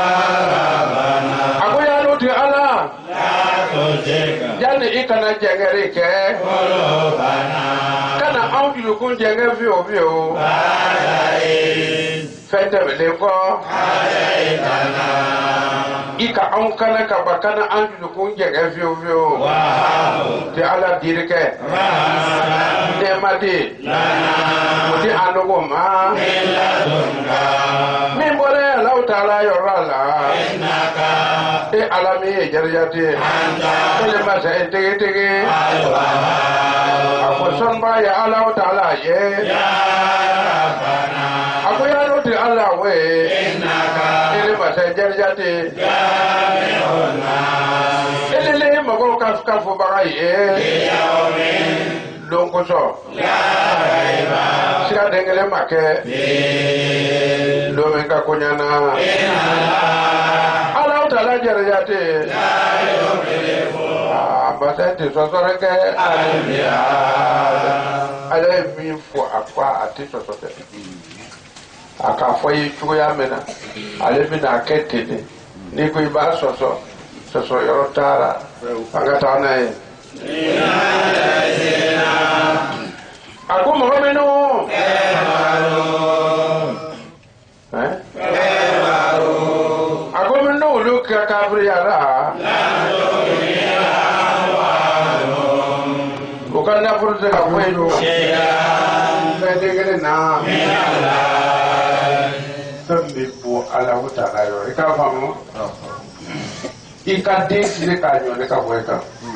ako ya no ti ala la to jega jani ikana jengere ke kolo bana kana audio kun jenge vio bala fete bele ko ikana ika an kana ka bakana an ju ko jenge vio wow ti ala dirike de mate lana ti anogo ma min bole law ta'ala yorala innaka e alami jarjati anta ele masa tege al-wahhab ako son ba ya Allah ta'ala ye ya rabbana ako ya no ti Allah we innaka ele masa jarjati jami'un nas ele le mago kafu ba ye yawmin lonko so la raiba sika dengele make lo men ka kunyana Allah ta'ala jarjati basante sosoreke albiya ala mi fo akwa ati sosote aka fo yi chuya mena ale bi na ketede ni ko iba soso yoro tara anga tana e ako mo meno ako meno lu ka kabri ara ukanda furuse ka kwedo ndegele na tambi po ala utala yo ika famo ika desi ka nyo le ka weka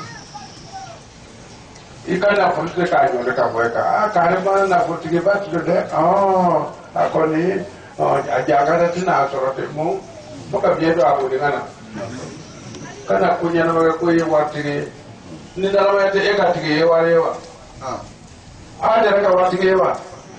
ika na furuse ka nyo le ka weka kare ma na furtige ba tu de akoni ajaga na tina sorote mo ka biedo abu ngana kana kunya na ko yi watire ni dalawa yate eka tige yewa ada ka watige yewa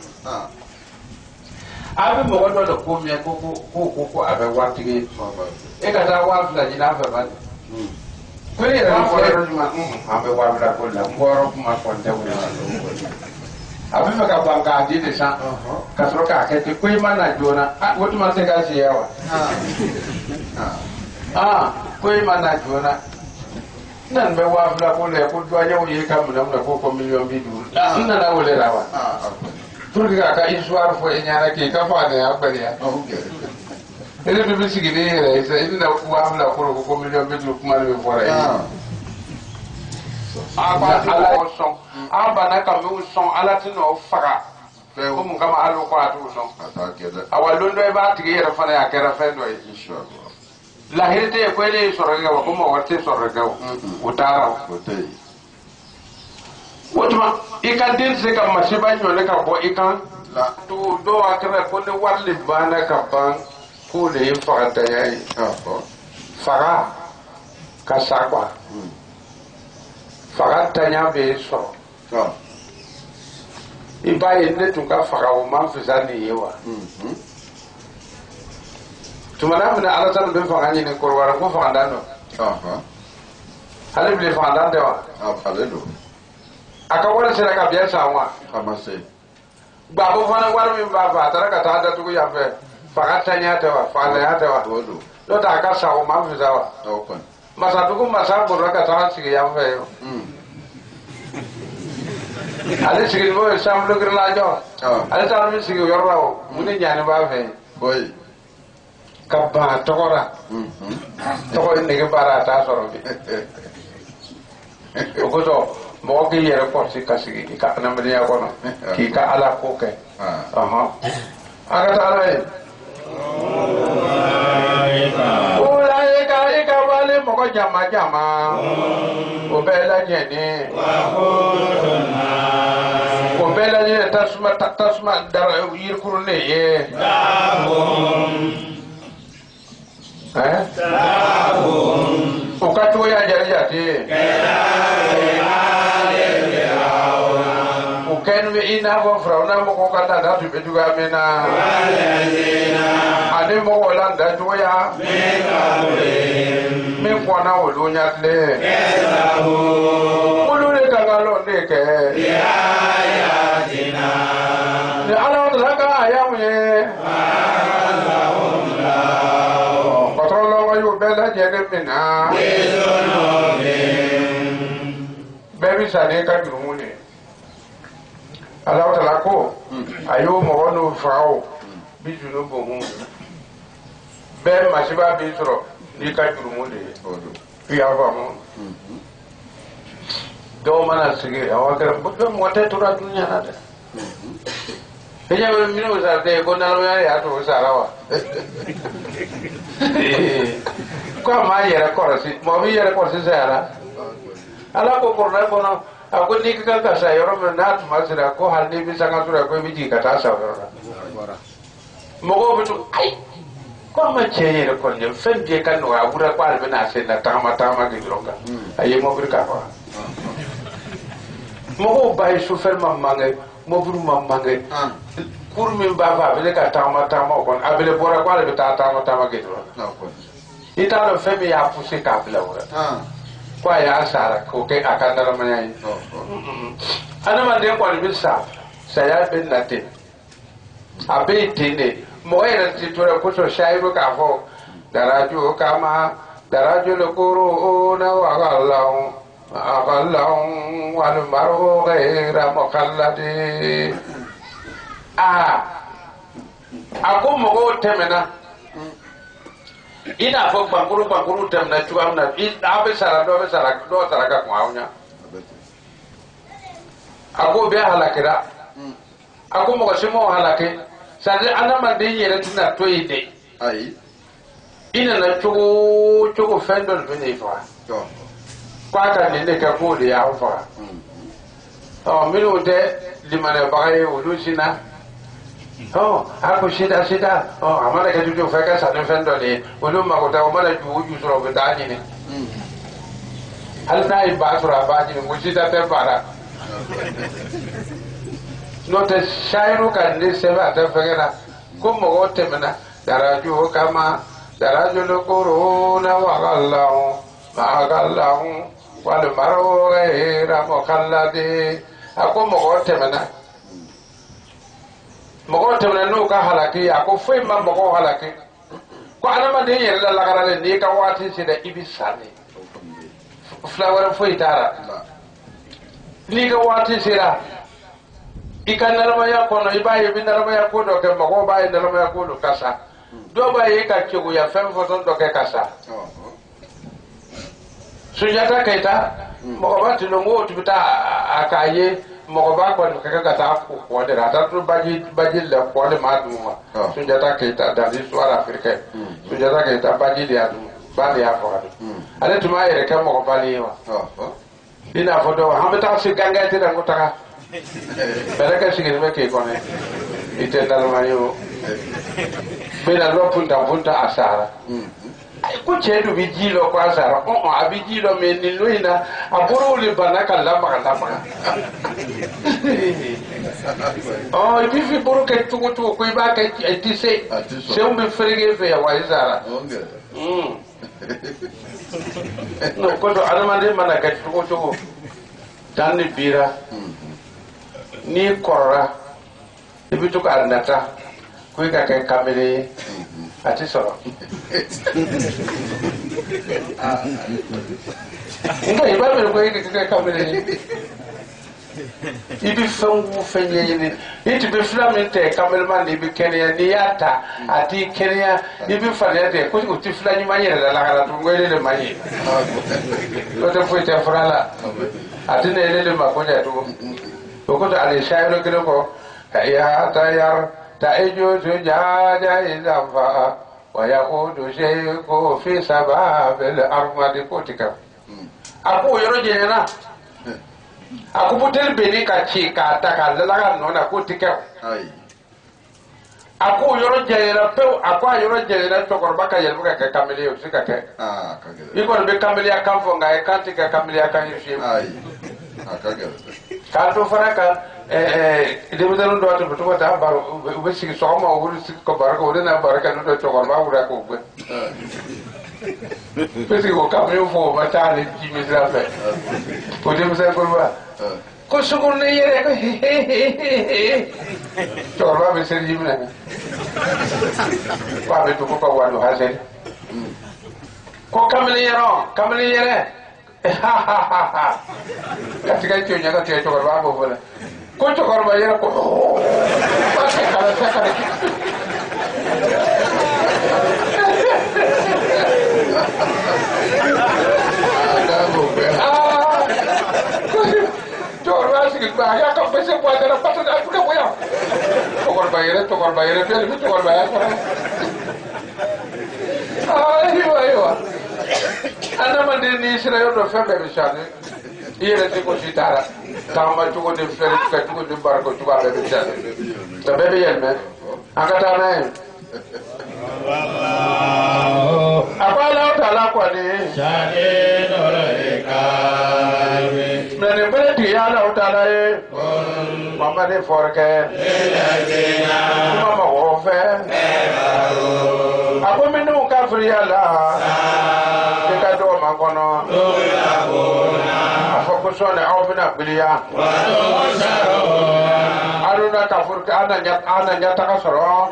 abi mo godo do ko mi ko abe watige eka ta wa fla jina fa ba ko ni ra ko ro ma abe wa fla ko la ngoro kuma ko nde wona abi me ka banka di de sa ka so ka ke ko ma na jona wotu ma te ga si yewa ko ma na jona nan be wa fla ko le ko do ayo ye kam na ko million bidu nan na wole rawa tur ga ka histoire fo e nyara ke ka fa ne abari ya ele be bi sigide re sa ina wa fla ko million bidu kuma le fo ra aba ala son aba na ka me son ala ti no fara ko mun kama alo ko atu son awalun do e ba ti ye ra fa ya ke ra fa do inshallah la gente puede sorga wa como warte sorga utara utei wotuma ikan din se kam masiba nyole ka bo ikan la to do akra ko ne warle bana ka ban ko le fata yayi fara ka sakwa fara tanya be so ibaye ne to ka fara o man fizani yewa tumana mina ala tan be fangani ne korwara ko fangandano hale bi fangandande wa hale do aka wala sera ka biya sanwa kamase gba bo fana wala mi ba ba tara ka ta da tugu ya fe fagata nya ta wa fala ya ta wa do ta ka sa o ma fi za wa open masa tugu masa bo ka ta sigi ya fe ale sigi bo sam lo grla jo ale ta mi sigi yorra o muni nyane ba fe boy kabba tokora toko ne ke bara ta soro bi ko to mo ke yere ko si kasigi ka na me ya ko no ki ka ala ko ke aga ta ala e ulai ka wale mo ko jama o bela jeni o bela ni tasma dar yir kurune ye ukatu ya jarjati uken we ina go frauna mo ko kata da tu beduga mena ade mo wala da to ya me ko na wo do nyatle ulu le kangalo de ke ya dina ni ala la ka ya me bela jere mina bebi sane ka durumune Allah ta ko ayo mo wono fao bi junu bo mu be masiba bi soro ni ka durumune ya ba mo do mana sige awakara bo mo te tura dunya na de Kenya minu sa te ko na ya to sarawa. Ko ma yera korsi mo mi yera korsi sara. Ala ko korna ko no ako ni ka sa yoro na ma sira ko hal ni bi sanga sura ko bi ji ka ta sa mo go bitu ai ko ma che yera ko ne fen je kan no agura kwa be na se na tama ke dronga ayi mo bir ka ko mo go bai su fer mamange mo buru mamange kurmin baba bele ka tama kon abele bora kwa be ta tama ke dronga ita no fe mi ya pusi ka bla wora kwa ya sara ko ke akandara manyai ana mande ko ni bisa saya bin natin abe tine mo era titura ko so shaibu ka fo daraju kama daraju lokuru na wa gallahu wal maru ghayra muqalladi ako mo go temena ina fo bankuru temna chuamna abe sara do ka kwaunya ako be halakira ako mo simo halake sade anama de yere tina toide ai ina na chugo fendol bene fa kwa ka ne ka ko de ya fa minu de limane bagai ulusina ako shida amana ka jujo fa ka sa ne fendol e ulum ma ko ta mala ju suro be dani ne hal dai ba sura ba ji mu shida te para no te shairu kan ne se ba ta fagara ko mo go temna daraju kama daraju lokuruna wa gallahu wal maru ghayra muqalladi ako mo go temna no ka halaki ako foi ma mo go halaki ko anama de yere la lagara ne ka wati se da ibisani flower foi tara ni ka wati se da ikanalama ya kono ibaye binalama ya kono ke mago baye nalama ya kono kasa do baye ka chego ya fem foton do ke kasa sujata kaita mago ba tino ngo tibita akaye mago ba ko ke kata ko de rata to baji le ko le maduma sujata kaita dans l'histoire africaine sujata kaita baji de adu ba ya fo ale tuma yere ke mago bali wa ina fodo hamata si gangati da ngutaka Bereka sigin me ke kone ite dalmayo bena lo punta asara ko chedu bi jilo ko asara abi jilo me ni luina aburu li banaka lama ifi buru ke tugu ko iba ke etise se umbe frege fe ya waizara no ko do almande mana ke tugu tanni bira ni korra ibitu ka arnata ko ka ka kamere ati soro inga iba me ko ka kamere ibi fangu fenye ni iti be flamente kamere man ibi kenya ni yata ati kenya ibi fanete ko ti flani manyere la kala to ngwele le manyere ko to foi te frala ati ne le ma ko ja to وكنت على شاعر كده يا تيار تأجوز جاجا إذا فا ويقود شيخ في سباب الأرمد كوتك أكو يرجع هنا أكو بتل بني كشي كاتا كلا نونا كوتك أكو يرجع هنا بيو أكو يرجع هنا تقول بك يلبك كاملي وسكك يقول بكاملي أكام فونغا كانتك كاملي أكام يشيم kanto faraka de mudan do to to ta baro be sigi so ma wuri sigi ko baraka wuri na baraka no to ko ma wura ko be pesi ko ka me fo ma ta ni ji mi tra fe ko de musa ko ba ko sugur ne yere ko to ba be ser ji mi na ba be to ko wa do ha se ko kamele yere katika hicho nyaka kia chokor babo bola ko chokor ba yera ko kala chokor ba sigi ba ya ka pese bo dara pata da ku ko ya tokor bayere pe mi tokor bayere aywa ana mande ni sira yo do fembe be shane yere te ko sitara tamba tugo de fere ka tugo de barko tugo be be shane to be be yelme akata na Apala utala kwa ni Shade Noreka Nene bere tiyala utala ye Mama ni forke Mama wofe Apo minu kafri yala Kika do makono Afo kusone au bina bilia Aruna kafurke ana nyata kasoro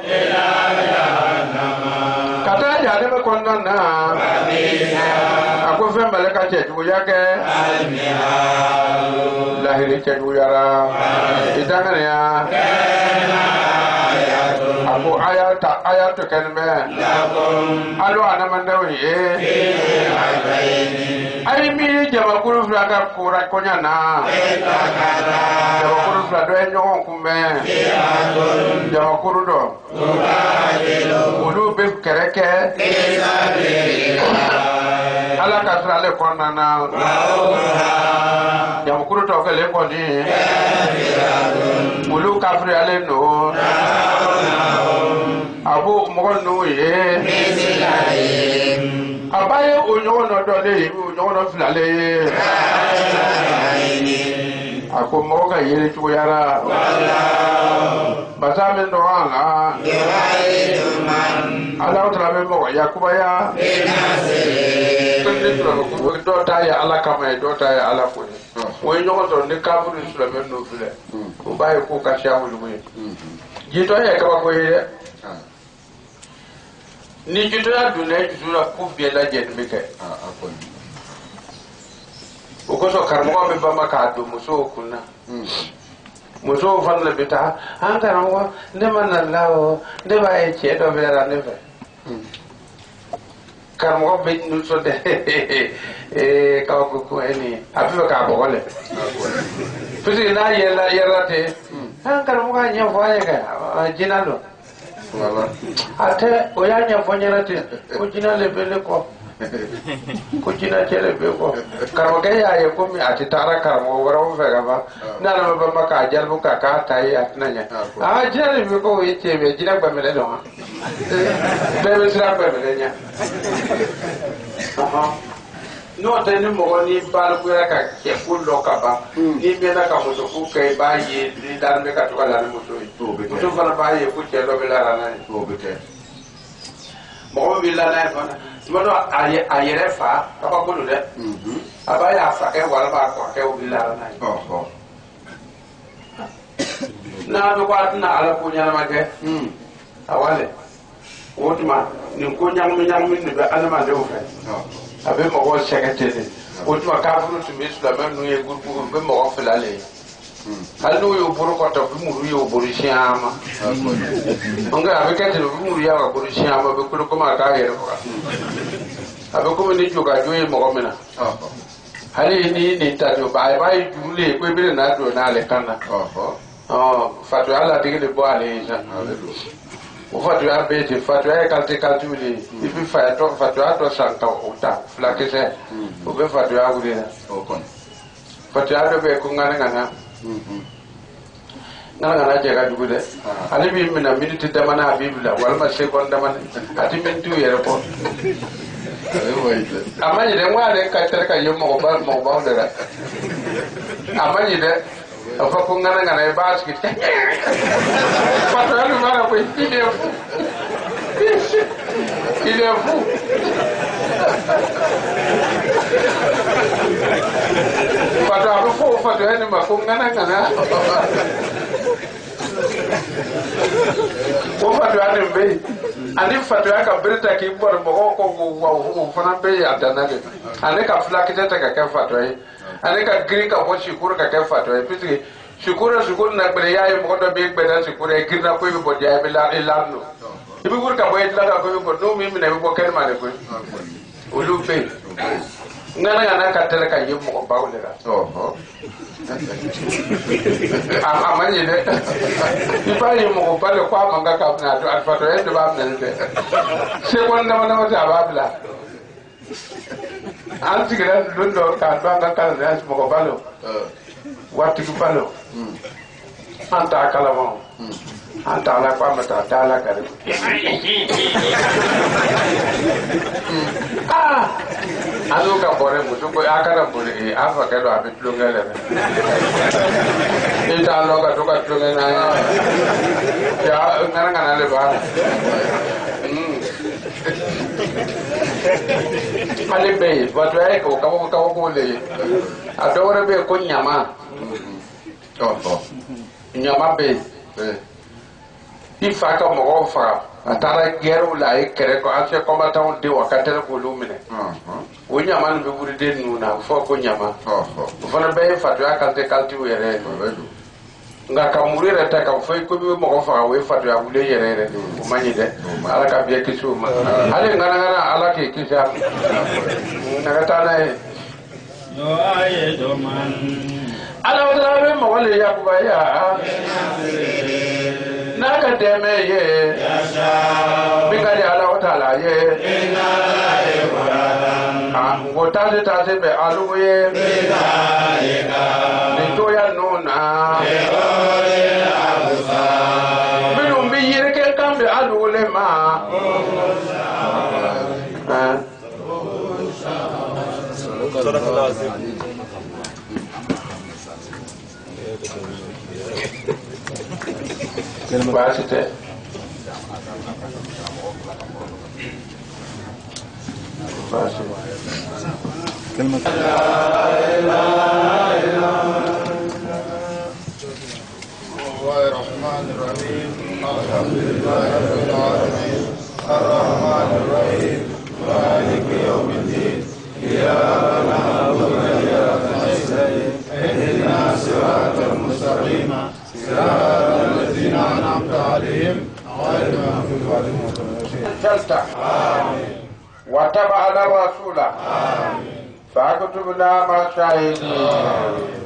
Kata jade me kondo na Ako fe maleka chetu yake Lahiri chetu yara Itangane ya Ako ayat kenme Alo anamandawi Ay mi jamakuru flaka kura konya na Jamakuru flaka doe nyong kume Jamakuru do Ulu bif kereke Ala kasra le konna na Jamakuru to ke le koni Ulu kafri ale no Abu mogon no ye Abaye onyo no do le onyo no flale Ako moga yele tuyara Basame ndo anga Ala utrabe moga yakubaya Dota ya ala kama dota ya ala kuni Wenyo to ne kaburu sulame no fule Ubaye ko kasha wulwe Jito ya kaba ko ye Ni jito ya dunai jura ku biela jedmike Ukoso karmo be bama ka do muso kunna muso fan le bita an karmo de manalao de ba e che do vera ne fe karmo be nu so de ka ko eni abi ka bo le pisi na yela yerate an karmo ga nya fo ya ka jinalo wala ate oyanya fo nyerate ko jinale bele ko Kucina chere beko karmo ke ya ye ko mi ati tara karmo wara mo fega ba na na ba maka jal bu ka ka tai atnanya jere beko ye chebe jira ba mele do be sira ba mele nya no te ni mo ni bal ku ya ka ke kullo ka ba ni be na ka mo to ku ke ba ye ni dal me ka to kala mo to to fala ba ye ku che lo be la na to bete mo bi la na fa Mono ayere fa kaba kulu de abaya fa ke wala ba ko ke ubila na na do kwa na ala ko nyama ma ke awale wotuma ni ko nyam ni be ala ma de o fe abe mo ko sekete wotuma ka furu tu be sula men no ye gurbu be mo ko felale Halu yo buru ko to mu yo buru shama onga abe kete mu ya ko buru shama be ko ma ka yere ko abe ko ni juga joye mo mena hali ni ta jo bai jule ko be na do na le kana fatu ala digile bo ale ja o fatu ya be te fatu ya kalte uli ifi fatu ya to santa uta flakese o be fatu ya uli na fatu ya be ko ngana ngana jaga dugude ali bi mina minute damana bibla walma second damana ati mintu yere ko amani de ngwale ka terka yo mo ba dera amani de afa ko ngana basket patali mara ko il est fou patali fo patali ma ko ngana ko patali be ani fatwa ka berita ki bor mo ko wa fana be ya danale ani ka flakite ta ka fatwa ani ka gri ka bo shukuru ka fatwa pitri shukuru na bele yayi mo do be be da shukuru e girna ko be bo ya be la ilano ibi gur ka bo et la ka ko no mi ne bo ken ma ne ko ulu be ngana ka tere ka yimo ko bawle ra Oho. amanye de ipa yimo ko bale kwa manga ka na to alfato e de ba na de se won na wata babla an tigira dundo ka to anga ka na mo ko balo watti ko balo anta kala mo anta la kwa mata dala kare anu ka bore mutu ko akara bore afa ka do abi tlungele ita lo ka to ka tlungena ya ngana le ba ale be wato ai ko ka le adore be ko nyama nyama be ifa ka mo fa atara gero la e kere ko ase ko mata on de wakatere ko lumine o nyama no be buri de nuna fo ko nyama fo na be fa to aka te kalti were nga ka murira ta ka fo ko be mo fa we fa to ya bule yere o manyi de ala ka biya kisu ma ale ngana ala ke kisa na ka ta na no aye do man ala wala be mo wale ya ku ba ya naka deme ye yasha bigari ala wataala ye inna lillahi wa inna ilaihi raji'un be alu ye bidalika to ya nuna bilum bi yirke kambe alu le ma Basite كلمة لا إله إلا الله الرحمن الرحيم الحمد لله رب العالمين الرحمن الرحيم مالك يوم الدين إياك نعبد وإياك نستعين اهدنا الصراط المستقيم صراط الذين أنعمت عليهم غير المغضوب عليهم ولا الضالين وتبعنا الرسول فاكتبنا مع الشاهدين